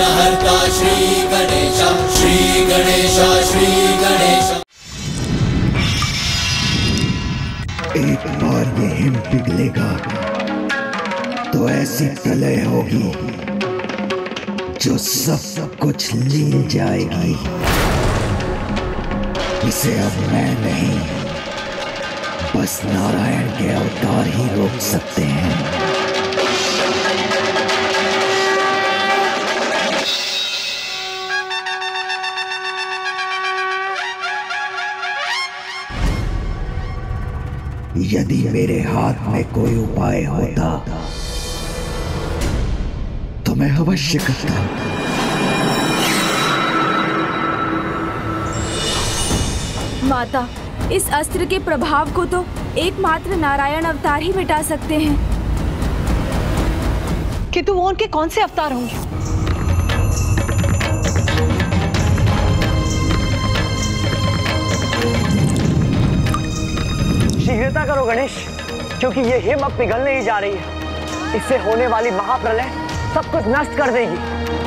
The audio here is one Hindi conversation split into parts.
विघ्नहर्ता श्री गणेश, श्री गणेश, श्री गणेश। एक बार ये हिम पिघलेगा तो ऐसी प्रलय होगी जो सब कुछ लीन जाएगी। इसे अब मैं नहीं, बस नारायण के अवतार ही रोक सकते हैं। यदि मेरे हाथ में कोई उपाय होता तो मैं अवश्य करता। माता, इस अस्त्र के प्रभाव को तो एकमात्र नारायण अवतार ही मिटा सकते हैं। किंतु वो उनके कौन से अवतार होंगे? शीघ्रता करो गणेश, क्योंकि ये हिम अब पिघलने ही जा रही है। इससे होने वाली महाप्रलय सब कुछ नष्ट कर देगी।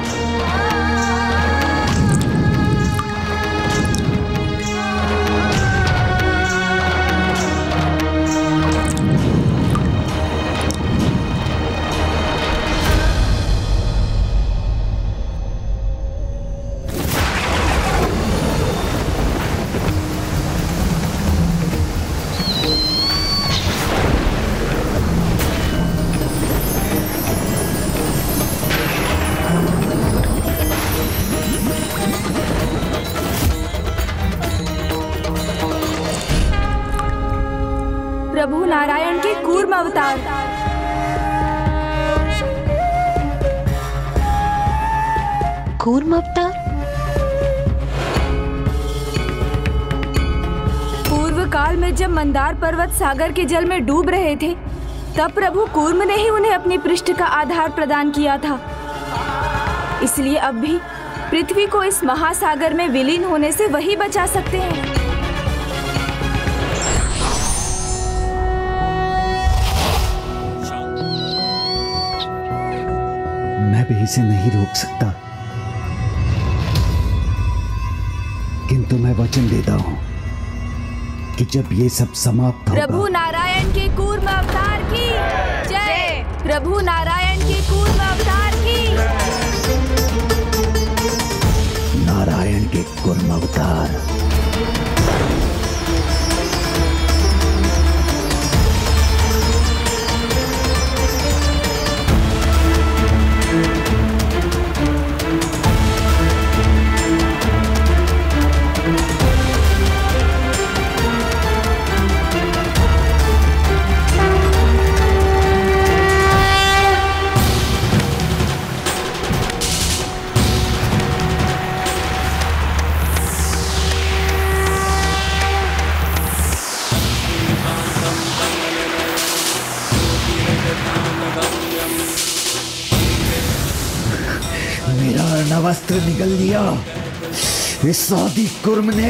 प्रभु नारायण के कूर्म अवतार। कूर्म अवतार? पूर्व काल में जब मंदार पर्वत सागर के जल में डूब रहे थे, तब प्रभु कूर्म ने ही उन्हें अपनी पृष्ठ का आधार प्रदान किया था। इसलिए अब भी पृथ्वी को इस महासागर में विलीन होने से वही बचा सकते हैं। मैं भी इसे नहीं रोक सकता, किंतु मैं वचन देता हूं कि जब ये सब समाप्त होगा। प्रभु नारायण के कूर्म अवतार की जय। प्रभु नारायण के कूर्म अवतार की। नारायण के कूर्म अवतार। मेरा अर्णवस्त्र निगल लिया इस सादी कुर्म ने।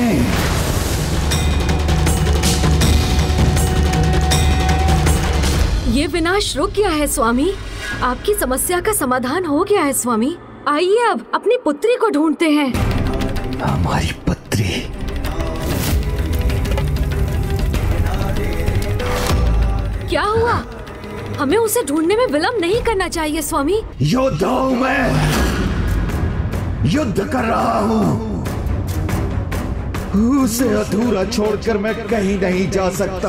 ये विनाश रुक गया है स्वामी। आपकी समस्या का समाधान हो गया है स्वामी। आइए अब अपनी पुत्री को ढूंढते हैं। हमारी पुत्री? क्या हुआ? हमें उसे ढूंढने में विलंब नहीं करना चाहिए स्वामी। योद्धा हूं मैं, युद्ध कर रहा हूं। उसे अधूरा छोड़कर मैं कहीं नहीं जा सकता।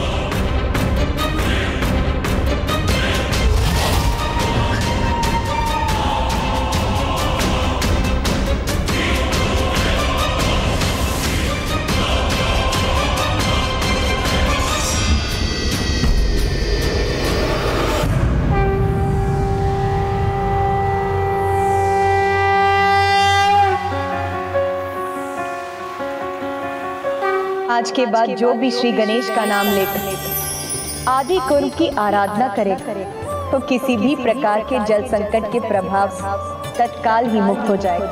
आज के बाद जो भी श्री गणेश का नाम लेकर आदि कुर्म की आराधना करे तो किसी भी प्रकार के जल संकट के प्रभाव से तत्काल ही मुक्त हो जाए।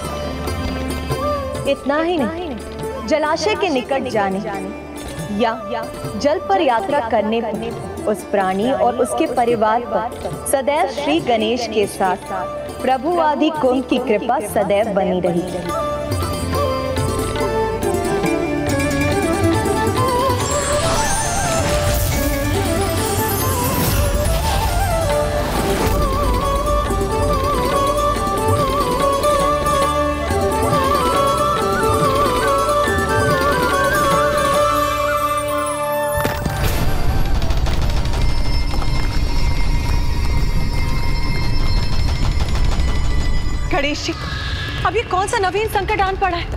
इतना ही नहीं, जलाशय के निकट जाने या जल पर यात्रा करने पर उस प्राणी और उसके परिवार पर सदैव श्री गणेश के साथ प्रभु आदि कुंभ की कृपा सदैव बनी रही। गणेश जी, अब ये कौन सा नवीन संकट आन पड़ा है?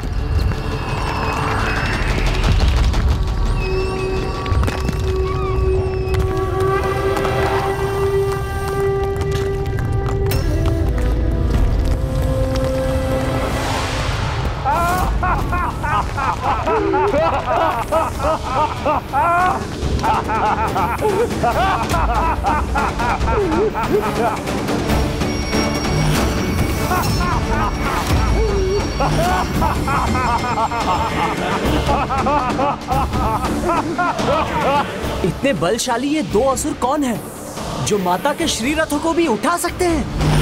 इतने बलशाली ये दो असुर कौन है जो माता के श्री रथों को भी उठा सकते हैं?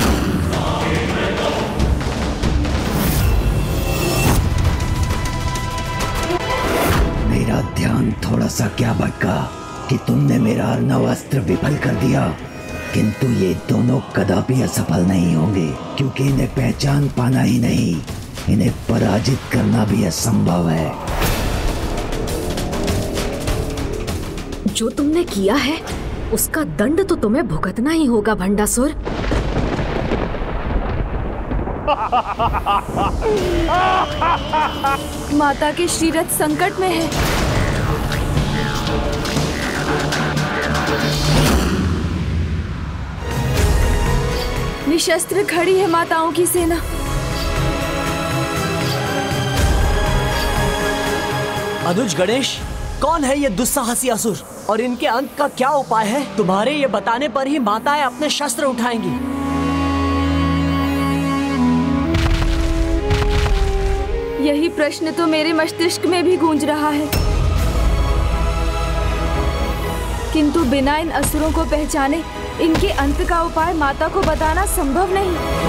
मेरा ध्यान थोड़ा सा क्या भटका कि तुमने मेरा अर्णव अस्त्र विफल कर दिया, किंतु ये दोनों कदापि असफल नहीं होंगे, क्योंकि इन्हें पहचान पाना ही नहीं, इन्हें पराजित करना भी असंभव है। जो तुमने किया है उसका दंड तो तुम्हें भुगतना ही होगा भंडासुर। माता के श्रीरथ संकट में है। निशस्त्र खड़ी है माताओं की सेना। अनुज गणेश, कौन है ये दुस्साहसी असुर और इनके अंत का क्या उपाय है? तुम्हारे ये बताने पर ही माताएं अपने शस्त्र उठाएंगी। यही प्रश्न तो मेरे मस्तिष्क में भी गूंज रहा है, किंतु बिना इन असुरों को पहचाने इनके अंत का उपाय माता को बताना संभव नहीं।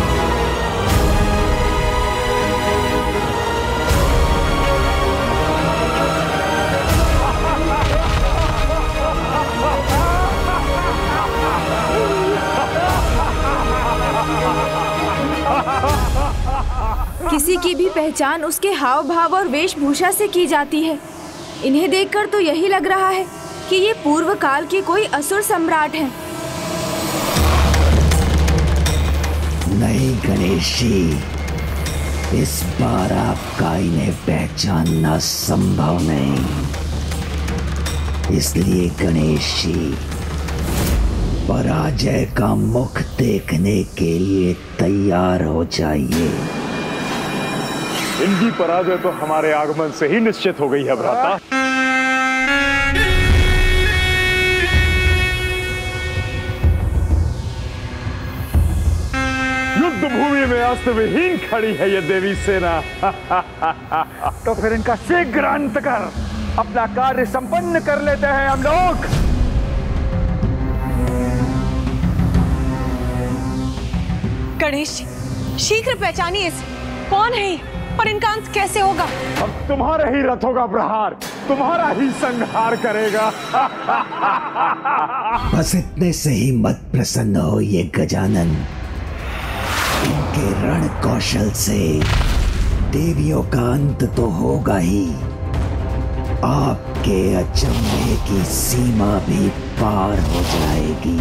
किसी की भी पहचान उसके हाव भाव और वेशभूषा से की जाती है। इन्हें देखकर तो यही लग रहा है कि ये पूर्व काल के कोई असुर सम्राट हैं। नहीं गणेश जी, इस बार आपका इन्हें पहचानना संभव नहीं। इसलिए गणेश जी, पराजय का मुख देखने के लिए तैयार हो जाइए। इनकी पराजय तो हमारे आगमन से ही निश्चित हो गई है भ्राता। युद्ध भूमि में अस्त्र विहीन खड़ी है ये देवी सेना। तो फिर इनका शीघ्र अंत कर अपना कार्य संपन्न कर लेते हैं हम लोग। गणेश जी, शीघ्र पहचानिए इसे। कौन है ये और इनका अंत कैसे होगा? अब तुम्हारे ही रथों का प्रहार तुम्हारा ही संहार करेगा। बस इतने से ही मत प्रसन्न हो ये गजानन। इनके रण कौशल से देवियों का अंत तो होगा ही, आपके अचंभे की सीमा भी पार हो जाएगी।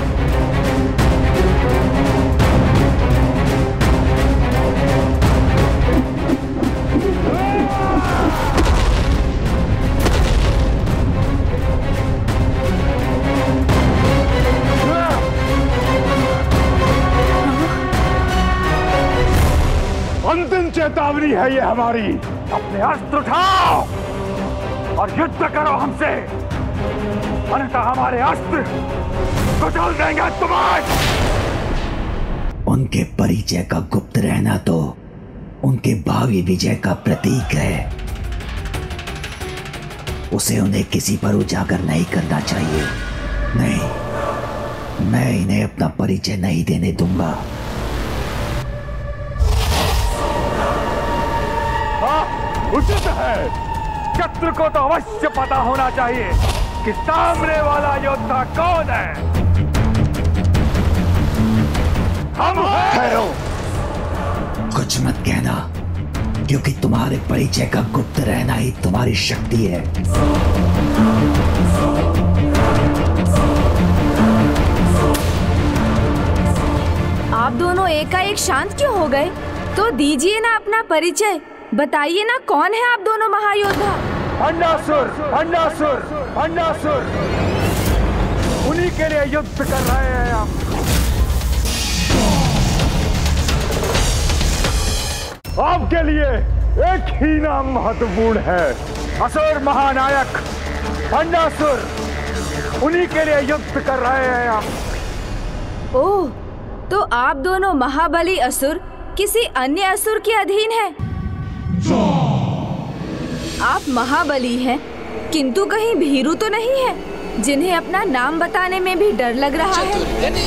अंतिम चेतावनी है ये हमारी। अपने अस्त्र उठाओ और युद्ध करो हमसे, अन्यथा हमारे अस्त्र कुचल देंगे तुम्हें। उनके परिचय का गुप्त रहना तो उनके भावी विजय का प्रतीक है। उसे उन्हें किसी पर उजागर नहीं करना चाहिए। नहीं, मैं इन्हें अपना परिचय नहीं देने दूंगा। उचित है। शत्रु को तो अवश्य पता होना चाहिए कि सामने वाला योद्धा कौन है। हम ठहरो, कुछ मत कहना, क्योंकि तुम्हारे परिचय का गुप्त रहना ही तुम्हारी शक्ति है। आप दोनों एकाएक शांत क्यों हो गए? तो दीजिए ना अपना परिचय, बताइए ना कौन है आप दोनों महायोद्धा? भंडासुर, भंडासुर, भंडासुर, उन्हीं के लिए युद्ध कर रहे हैं हम। आपके लिए एक ही नाम महत्वपूर्ण है, असुर महानायक भंडासुर, उन्हीं के लिए युद्ध कर रहे हैं हम। ओह, तो आप दोनों महाबली असुर किसी अन्य असुर के अधीन हैं? आप महाबली हैं, किंतु कहीं भीरू तो नहीं है, जिन्हें अपना नाम बताने में भी डर लग रहा है?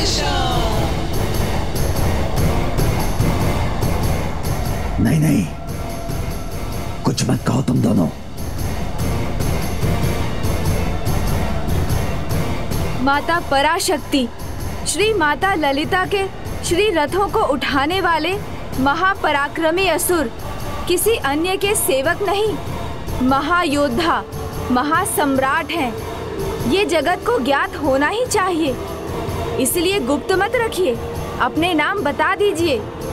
नहीं नहीं, कुछ मत कहो तुम दोनों। माता पराशक्ति, श्री माता ललिता के श्री रथों को उठाने वाले महापराक्रमी असुर किसी अन्य के सेवक नहीं, महायोद्धा, महासम्राट हैं। ये जगत को ज्ञात होना ही चाहिए, इसलिए गुप्त मत रखिए, अपने नाम बता दीजिए।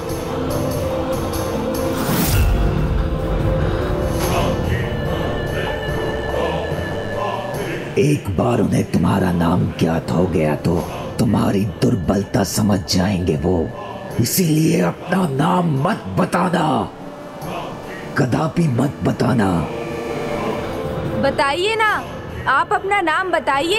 एक बार उन्हें तुम्हारा नाम ज्ञात हो गया तो तुम्हारी दुर्बलता समझ जाएंगे वो, इसीलिए अपना नाम मत बताना, कदापि मत बताना। बताइए ना, आप अपना नाम बताइए।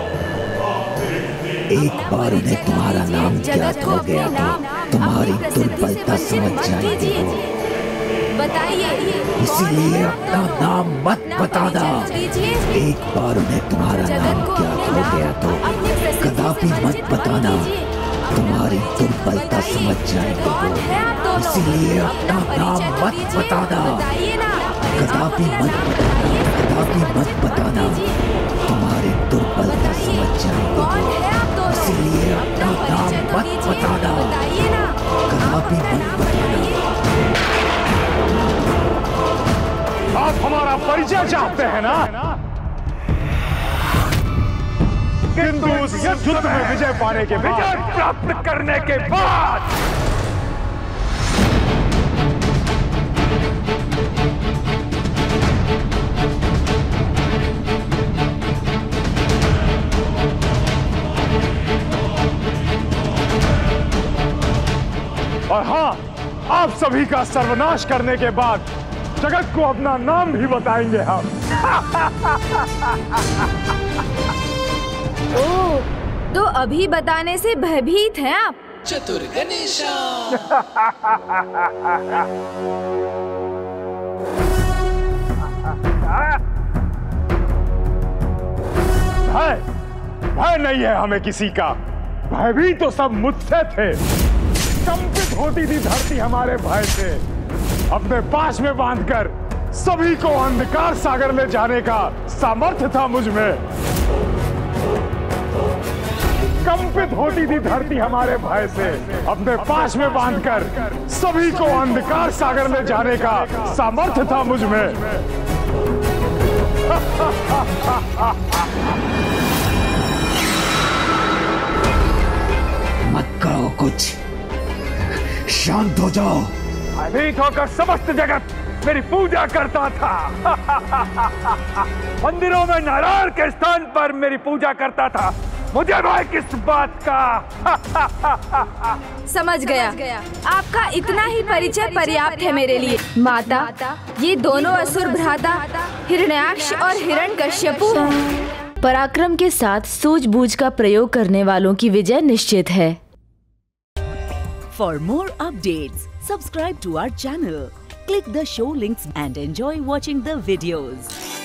एक बार उन्हें तुम्हारा नाम ज्ञात हो गया तो तुम्हारी दुर्बलता समझ जाएंगे वो, बताइए, इसीलिए अपना नाम मत बताना। एक बार उन्हें तुम्हारा नाम ज्ञात हो गया तो कदापि मत बताना, तुम्हारी दुर्बलता समझ जाएंगे वो, इसीलिए अपना नाम मत बताना, कदापि मत बताना, कदापि मत बताना, तुम्हारी दुर्बलता समझ जाएंगे वो, इसीलिए अपना नाम मत बताना, कदापि मत बताना। आप हमारा परिचय चाहते हैं ना? किंतु उस युद्ध में विजय पाने के बाद, विजय प्राप्त करने के बाद और हाँ, आप सभी का सर्वनाश करने के बाद जगत को अपना नाम भी बताएंगे हम। ओह, तो अभी बताने से भयभीत हैं आप? चतुर गणेशा। भय नहीं है हमें किसी का, भयभीत तो सब मुझसे थे। कंपित होती थी धरती हमारे भय से, अपने पास में बांधकर सभी को अंधकार सागर ले जाने का सामर्थ्य था मुझ में। कंपित होती थी धरती हमारे भय से, अपने पास में बांधकर सभी को अंधकार सागर ले जाने का सामर्थ्य था मुझ में। मत कहो कुछ, शांत हो जाओ। भयभीत होकर समस्त जगत मेरी पूजा करता था। मंदिरों में नारायण के स्थान पर मेरी पूजा करता था। मुझे भय किस बात का? समझ गया, आपका इतना ही परिचय पर्याप्त है मेरे लिए। माता, ये दोनों असुर भ्राता हिरण्याक्ष और हिरण्यकश्यपु हैं। पराक्रम के साथ सूझबूझ का प्रयोग करने वालों की विजय निश्चित है। For more updates, subscribe to our channel, click the show links and enjoy watching the videos.